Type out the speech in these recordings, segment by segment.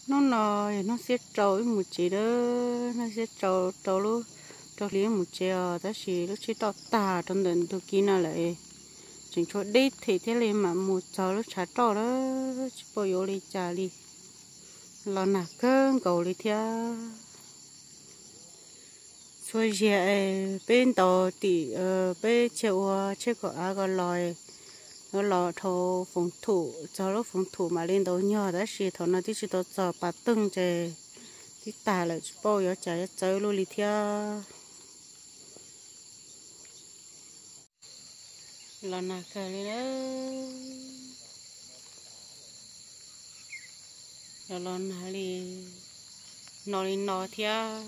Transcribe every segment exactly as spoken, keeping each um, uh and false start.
nó nồi nó sẽ trâu một chỉ đó nó sẽ trâu trâu luôn trâu liền một chỉ à đó chỉ lúc chỉ tao tà trong đợt tôi kia nào lại chính chỗ đi thì thế liền mà một trâu lúc chả trâu đó chỉ bao nhiêu đi trả đi lo nạc cơn cầu đi theo xôi dẻ bên tàu thì ờ bên chèo chèo có ai có lòi nó lò thầu phòng thủ cho lúc phòng thủ mà lên đầu nhỏ đó xí thầu nó thì chỉ tao giờ bà tưng chè thì tả lại bao giờ chả chơi luôn đi theo lo nạc cái đó lo lo nà đi nó đi nó theo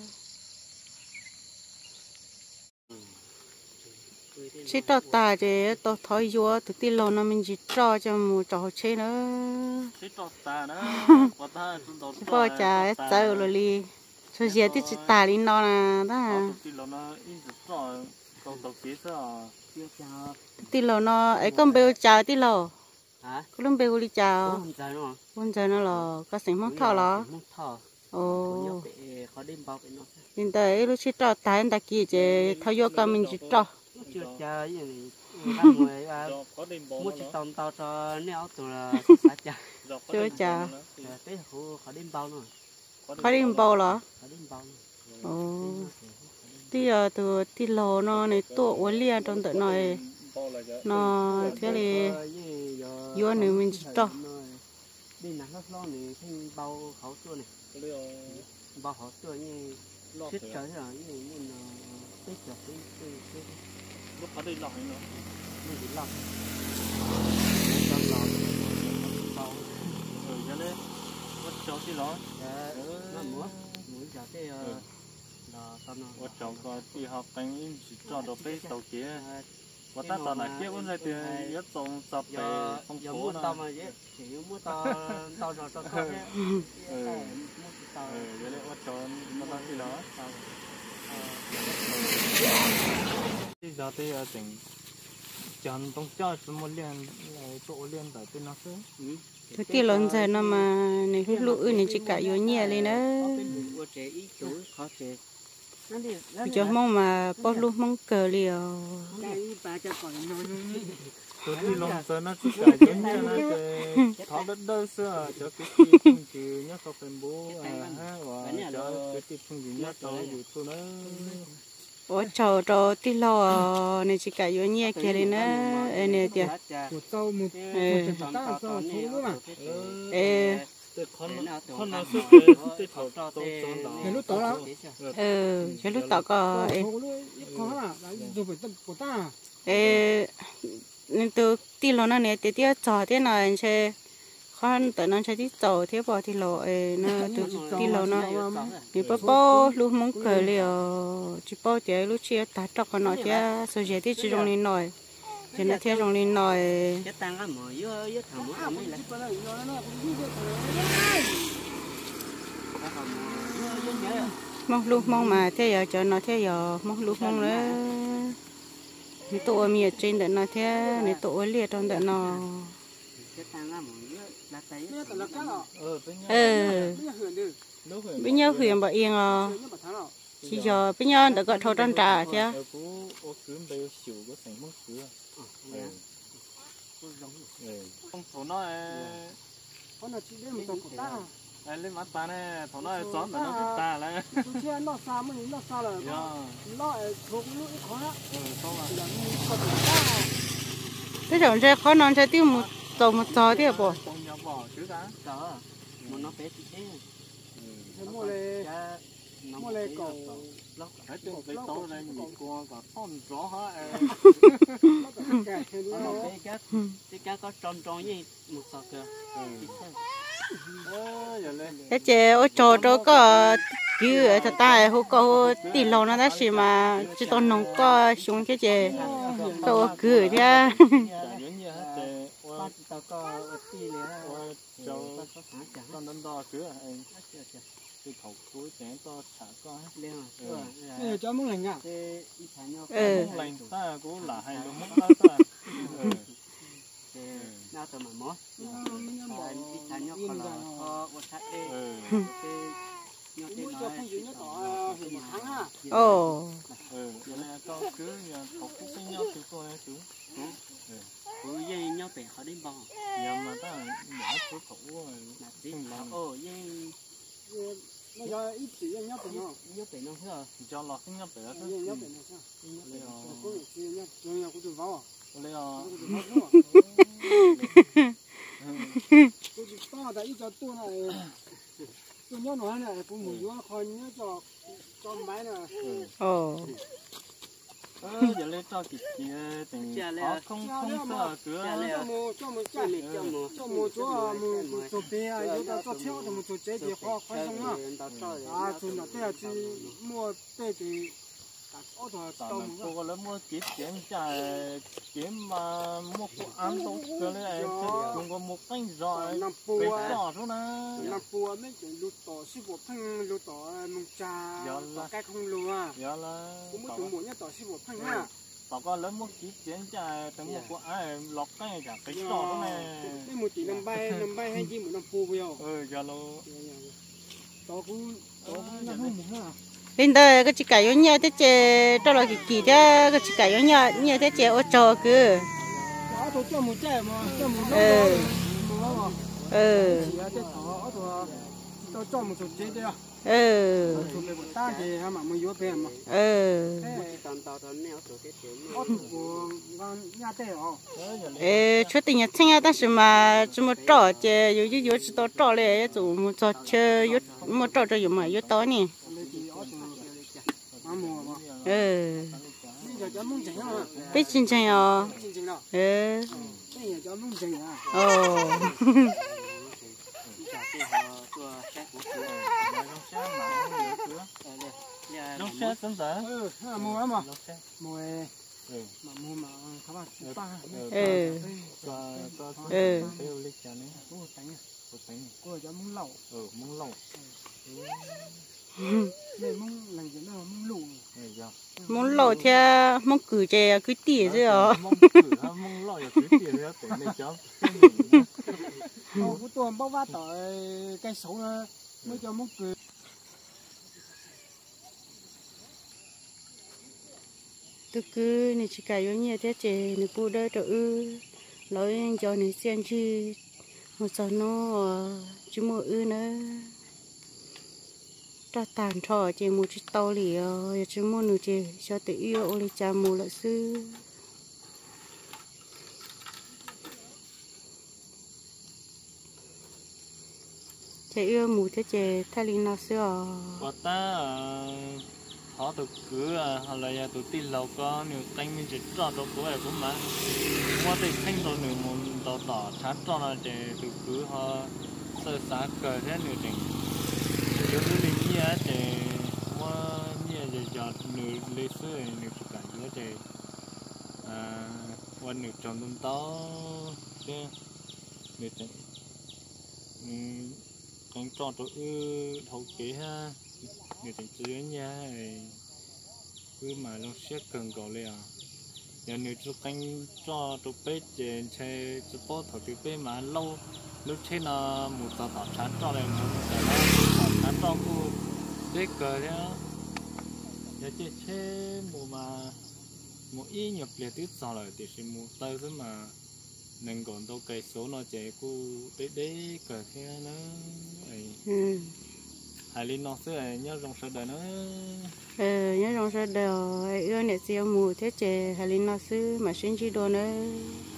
chỉ tao ta chứ tao thổi vô từ tí lâu nó mình chỉ cho cho một trò chơi nữa chỉ tao ta nữa bỏ ta tao bỏ chả chơi rồi đi cho giờ thì chỉ ta đi nó nè đó tí lâu nó in chỉ cho tao tao biết sao tí lâu nó ấy con bèo chả tí lâu hả con bèo đi chả không chơi nữa con chơi nó là có sinh món thọ là món thọ ồ khó đêm bao nó hiện tại lúc chỉ cho ta anh ta kia chứ thổi vô con mình chỉ cho chưa chơi gì này các người mua chỉ tông tao cho néo tụi là sát cha chưa chả tới khu khó đêm bao nữa khó đi bao là khó đêm bao ồ tí giờ từ tí lò nó này tổ uốn liền trong tận này nó thế thì vô này mình cho đi nắng nó lo này thêm bao khẩu tua này bao khẩu tua như chết trời rồi như như là tết rồi tết tết lúc ở đây lỏng nữa mình chỉ lỏng trong lỏng bao rồi cho nên bắt cháu thì nó nó múa múa giờ thế là tao nó bắt cháu có đi học đánh chỉ cho đồ bê tàu kia và ta tao là kia vẫn là tiền nhất trong sập về phong phố nó tao mà dễ chỉ mua tao tao rồi tao thôi ừ ừ vậy đấy bắt cháu nó đang đi đó bây giờ thì tỉnh chọn tông cho một liên chỗ liên tại bên nó xứ cái kia lớn giờ nó mà này hút lụi này chỉ cả vô nhẹ lên đó cho mong mà bóc lúc mong cờ liều tôi đi lòng giờ nó chỉ cả giống như nó cái tháo đất đâu xưa cho cái gì không chịu nhớ không phải bố à ha và cho cái gì không chịu nhớ cho dù tôi nó ủa trâu trâu tí lò này chỉ cả vô nhẹ kia lên đó ê nè tiệt ê con con nó suốt cái cái thầu trâu trâu cái lúc đó là ừ cái lúc đó có ê có là rồi phải tập của ta ê nên từ tí lò nó nè tiệt tiệt trò thế nào anh chơi con tự nó chơi tí trò thế bỏ tí lò ê nó từ tí lò nó nếu bố bố lúc mong cờ liều chỉ bố chơi lúc chia ta trọc con nó chơi số giờ thì chỉ trong lên nồi cho nó theo trong lên nồi cái tăng á mà dưới dưới thằng mũi không là mong lúc mong mà thế giờ cho nó thế giờ mong lúc mong nữa nếu tụi miệt trên đợt nó thế nếu tụi liệt trong đợt nó cái tăng á mà dưới là tay ừ bây giờ huyền bảo yên à chỉ giờ bây giờ đã gọi thầu trăn trà chứ không thổ nó con là chỉ đem một ta anh lên mắt ta này thổ nó chón mà nó thích ta lại tôi chưa nó xa mới nó xa là nó thuộc lúc khó á cái chồng chơi khó non chơi tiêu một tổ một trò thế bộ mà nó bé tí thế mua lên mua lên cầu nó phải tiêu cái tàu này nhìn qua cả con chó hả cái cá cái cá có tròn tròn như một sọt kìa cái chế ô trò trò có cứ ở thật ta hú có tỷ lô nó đã xí mà chỉ tao nông có xuống cái chế có cứ thế tao có tí này cho con đánh đo cứ anh cái khẩu cuối chén to xả con ừ cho muốn lành à ừ lành ta cũng là hay luôn mất ta nào tao mà mỏ đi thằng nhóc con là có một sát mỗi giờ không chịu nhớ tỏ một tháng à ồ ừ giờ này cho cứ nhà thọc cũng cái nhau thì coi chú ủa dây nhau bể họ đến bao giờ mà ta nhỏ số khẩu là tí ồ dây bây giờ ít chỉ nhớ bể nó nhau bể nó thôi cho lọt sinh nhập để nhớ nhớ bể nó sao lấy à có những cái nhớ nhớ nhớ cũng được vào lấy à tôi chỉ to là ít cho tôi này tôi nhớ nói này cũng mùi quá khỏi nhớ cho cho máy này ồ ờ giờ lấy cho kịp kia tình khó không không sợ cứ cho mua cho mua cho mua cho mua cho mua cho bé à yêu ta cho theo thì mua cho chế thì khó khó xong à à chúng nó đây chỉ mua đây thì ô tô tàu cô có lấy mua kịp tiền trả kiếm mà mua phụ ăn đâu cứ lấy chúng có một canh giỏi năm bê pua giỏi thôi nè năm pua mấy cái lúa tỏi xí bộ phăng lúa tỏi mùng trà cái không lúa à giờ là cũng mới chúng mua nhất tỏi xí bộ phăng ha tao có lấy một kịp tiền trả tấm một phụ ăn lọt cái cả cái giỏi thôi nè cái một tỷ năm bay năm bay hay gì một năm pua bây giờ ừ giờ lo tao cũng tao cũng năm không mua ha bên đây cái chị cải giống nhau thế chị cho là cái kỳ đó cái chị cải giống nhau như thế chị ô trò cứ đó tôi cho một trái mà cho một ừ ừ tôi cho một số chế đấy à ừ tôi lấy một ta thì mà mới vô về mà ừ tàu tàu tàu neo tàu cái tiền ở thủ của ngang nhà tây à ê chú tình nhật sinh ra但是嘛这么找这有有有知道找嘞就么找去有么找着有嘛有到呢ừ biết chính chính à ừ ồ nó sẽ tính tới ừ mua mà mua mà mua mà các bạn chụp ba ừ cho cho ừ theo lịch cho nên có một bánh một bánh có cho mông lẩu ừ mông lẩu này mông làm gì đâu mông lù muốn lẩu theo muốn cử chè cứ tỉa chứ à mông cử ha mông lẩu cứ tỉa ra để này cho ô cái tuần bao vát tỏi cây sấu mới cho mông cử tôi cứ này chỉ cài giống như thế chị này bu đỡ rồi ư nói cho này xem chứ một giờ nó chỉ mua ư nữa ta tàn trò chị mua chỉ tàu lì rồi chỉ mua nữa chị cho tự yêu ô li cha mua lại sư chị yêu mua thế chị thay linh nào xưa và ta họ tụi cứ họ lại tụi tin lâu có nhiều tay mình chỉ cho tụi cứ vậy cũng mà qua thì thanh tụi nhiều một tàu tỏ chán cho là để tụi cứ họ sơ sát cờ thế nhiều tình nếu như mình nhớ thì qua nhớ giờ giờ nửa lịch sử nửa chục cả nữa thì à qua nửa tròn tôm to chứ nửa tròn con tròn tụi ư thấu kế ha người ta chơi nha cứ mà nó sẽ cần gọi là giờ nếu chụp canh cho chụp bé trên xe chụp bó thổi chụp bé mà lâu lúc thế là một tờ tờ chán cho này một tờ tờ chán cho cô bé cờ đó giờ chơi xe một mà một ít nhập lệ tiếp sau rồi thì sẽ một tờ thế mà nên còn đâu cây số nó chạy cô bé bé cờ thế nó ấy hai linh nó sẽ nhớ rong sơ đời nó ừ nhớ rong sơ đời ưa nè siêu mù thế chị hai linh nó sư mà sinh chi đồ nữa